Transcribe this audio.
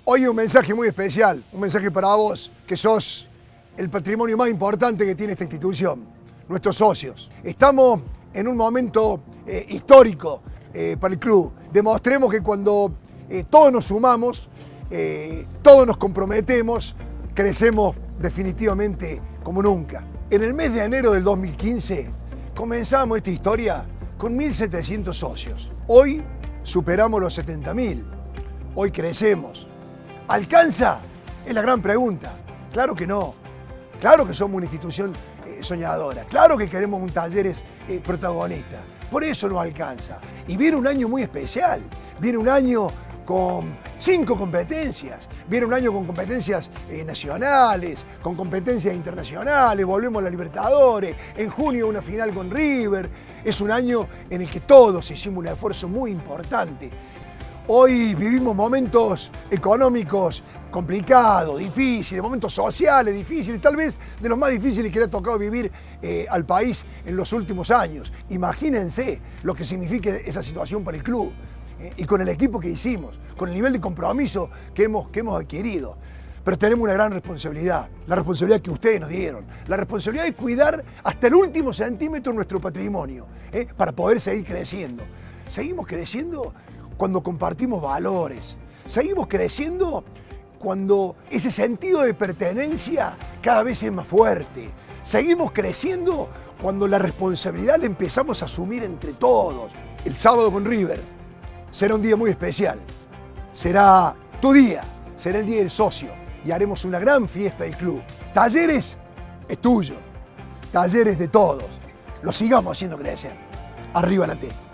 Hoy un mensaje muy especial, un mensaje para vos, que sos el patrimonio más importante que tiene esta institución, nuestros socios. Estamos en un momento histórico para el club. Demostremos que cuando todos nos sumamos, todos nos comprometemos, crecemos definitivamente como nunca. En el mes de enero del 2015 comenzamos esta historia con 1.700 socios. Hoy superamos los 70.000. Hoy crecemos. ¿Alcanza? Es la gran pregunta. Claro que no. Claro que somos una institución soñadora. Claro que queremos un Talleres protagonista. Por eso no alcanza. Y viene un año muy especial. Viene un año con 5 competencias. Viene un año con competencias nacionales, con competencias internacionales. Volvemos a la Libertadores. En junio una final con River. Es un año en el que todos hicimos un esfuerzo muy importante. Hoy vivimos momentos económicos complicados, difíciles, momentos sociales difíciles, tal vez de los más difíciles que le ha tocado vivir al país en los últimos años. Imagínense lo que significa esa situación para el club y con el equipo que hicimos, con el nivel de compromiso que hemos adquirido. Pero tenemos una gran responsabilidad, la responsabilidad que ustedes nos dieron, la responsabilidad de cuidar hasta el último centímetro nuestro patrimonio, para poder seguir creciendo. Seguimos creciendo cuando compartimos valores. Seguimos creciendo cuando ese sentido de pertenencia cada vez es más fuerte. Seguimos creciendo cuando la responsabilidad la empezamos a asumir entre todos. El sábado con River será un día muy especial. Será tu día, será el día del socio y haremos una gran fiesta del club. Talleres es tuyo, Talleres de todos. Lo sigamos haciendo crecer. Arriba la T.